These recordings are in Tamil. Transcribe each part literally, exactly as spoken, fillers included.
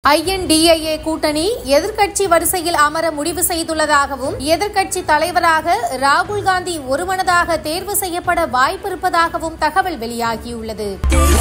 ஐ என் டி ஏ ஏ கூட்டணி எதிர்க்கட்சி வரிசையில் அமர முடிவு செய்துள்ளதாகவும் எதிர்க்கட்சி தலைவராக ராகுல் காந்தி ஒருமனதாக தேர்வு செய்யப்பட வாய்ப்பிருப்பதாகவும் தகவல் வெளியாகியுள்ளது.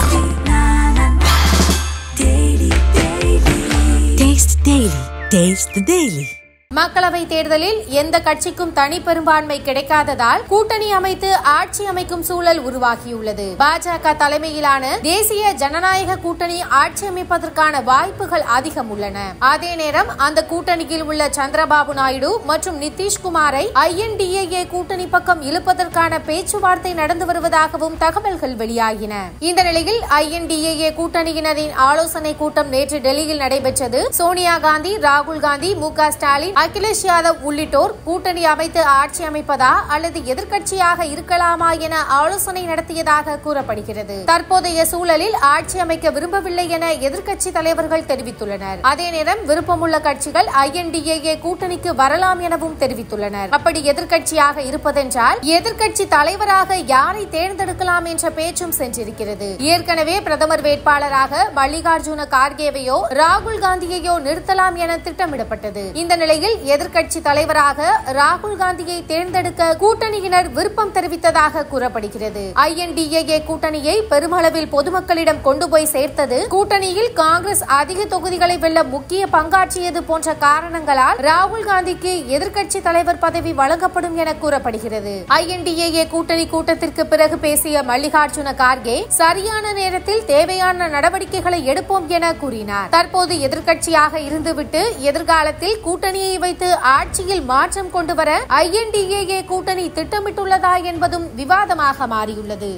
மக்களவை தேர்தலில் எந்த கட்சிக்கும் தனி பெரும்பான்மை கிடைக்காததால் கூட்டணி அமைத்து ஆட்சி அமைக்கும் சூழல் உருவாகியுள்ளது. பாஜக தலைமையிலான தேசிய ஜனநாயக கூட்டணி ஆட்சி அமைப்பதற்கான வாய்ப்புகள் அதிகம் உள்ளன. அதே நேரம் அந்த கூட்டணியில் உள்ள சந்திரபாபு நாயுடு மற்றும் நிதிஷ்குமாரை ஐ என் டி ஏ ஏ கூட்டணி பக்கம் இழுப்பதற்கான பேச்சுவார்த்தை நடந்து வருவதாகவும் தகவல்கள் வெளியாகின. இந்த நிலையில் ஐ என் டி ஏ ஏ கூட்டணியினரின் ஆலோசனை கூட்டம் நேற்று டெல்லியில் நடைபெற்றது. சோனியா காந்தி, ராகுல் காந்தி, மு க ஸ்டாலின், அகிலேஷ் யாதவ் உள்ளிட்டோர் கூட்டணி அமைத்து ஆட்சி அமைப்பதா அல்லது எதிர்க்கட்சியாக இருக்கலாமா என ஆலோசனை நடத்தியதாக கூறப்படுகிறது. தற்போதைய சூழலில் ஆட்சி அமைக்க விரும்பவில்லை என எதிர்க்கட்சி தலைவர்கள் தெரிவித்துள்ளனர். அதே நேரம் விருப்பமுள்ள கட்சிகள் ஐ என் டி ஏ ஏ கூட்டணிக்கு வரலாம் எனவும் தெரிவித்துள்ளனர். அப்படி எதிர்க்கட்சியாக இருப்பதென்றால் எதிர்க்கட்சி தலைவராக யாரை தேர்ந்தெடுக்கலாம் என்ற பேச்சும் சென்றிருக்கிறது. ஏற்கனவே பிரதமர் வேட்பாளராக மல்லிகார்ஜுன கார்கேவையோ ராகுல் காந்தியையோ நிறுத்தலாம் என திட்டமிடப்பட்டது. இந்த நிலையில் எதிர்க்கட்சி தலைவராக ராகுல் காந்தியை தேர்ந்தெடுக்க கூட்டணியினர் விருப்பம் தெரிவித்ததாக கூறப்படுகிறது. ஐ என் டி ஏ ஏ கூட்டணியை பெருமளவில் பொதுமக்களிடம் கொண்டு போய் சேர்த்தது, கூட்டணியில் காங்கிரஸ் அதிக தொகுதிகளை வெல்ல முக்கிய பங்காற்றியது போன்ற காரணங்களால் ராகுல் காந்திக்கு எதிர்க்கட்சி தலைவர் பதவி வழங்கப்படும் என கூறப்படுகிறது. ஐ என் டி ஏ ஏ கூட்டணி கூட்டத்திற்கு பிறகு பேசிய மல்லிகார்ஜுன கார்கே சரியான நேரத்தில் தேவையான நடவடிக்கைகளை எடுப்போம் என கூறினார். தற்போது எதிர்க்கட்சியாக இருந்துவிட்டு எதிர்காலத்தில் கூட்டணியை வைத்து ஆட்சியில் மாற்றம் கொண்டு வர ஐ என் டி ஏ ஏ கூட்டணி திட்டமிட்டுள்ளதா என்பதும் விவாதமாக மாறியுள்ளது.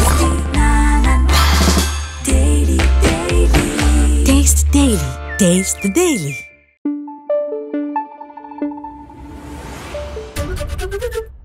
Taste Daily. Taste the Daily.